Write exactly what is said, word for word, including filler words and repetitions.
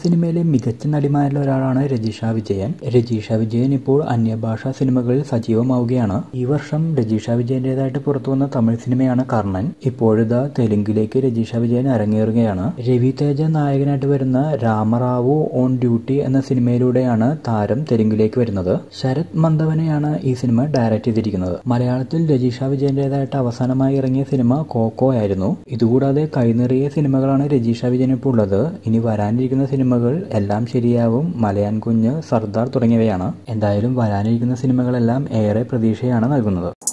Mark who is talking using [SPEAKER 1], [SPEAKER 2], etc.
[SPEAKER 1] സിനിമയിലെ മികച്ച നടിമാരിൽ ഒരാളാണ് രജിഷ വിജയൻ. രജിഷ വിജയൻ ഇപ്പോൾ അന്യഭാഷാ സിനിമകളിൽ സജീവമാവുകയാണ്. ഈ വർഷം രജിഷ വിജയന്റേതായിട്ട് പുറത്തുവന്ന തമിഴ് സിനിമയാണ് കർണൻ. ഇപ്പോഴിതാ തെലുങ്കിലേക്ക് രജിഷ വിജയൻ അരങ്ങേറുകയാണ്. രവി തേജ നായകനായിട്ട് വരുന്ന രാമറാവു ഓൺ ഡ്യൂട്ടി എന്ന സിനിമയിലൂടെയാണ് താരം തെലുങ്കിലേക്ക് വരുന്നത്. ശരത് മന്ദവനെയാണ് ഈ സിനിമ ഡയറക്ട് ചെയ്തിരിക്കുന്നത്. മലയാളത്തിൽ രജിഷ വിജയന്റേതായിട്ട് അവസാനമായി ഇറങ്ങിയ സിനിമ കോക്കോ ആയിരുന്നു. ഇതുകൂടാതെ കൈനിറിയ സിനിമകളാണ് രജിഷ വിജയൻ ഇപ്പോൾ ഉള്ളത്. ഇനി വരാനിരിക്കുന്ന സിനിമകൾ എല്ലാം ശരിയാവും, മലയാൻ കുഞ്ഞ്, സർദാർ തുടങ്ങിയവയാണ്. എന്തായാലും വരാനിരിക്കുന്ന സിനിമകളെല്ലാം ഏറെ പ്രതീക്ഷയാണ് നൽകുന്നത്.